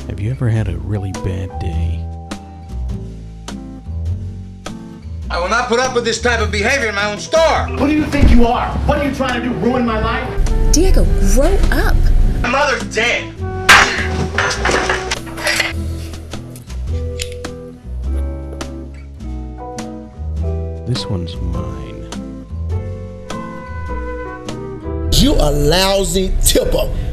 Have you ever had a really bad day? I will not put up with this type of behavior in my own store. Who do you think you are? What are you trying to do? Ruin my life? Diego, grow up. My mother's dead. This one's mine. You a lousy tipper.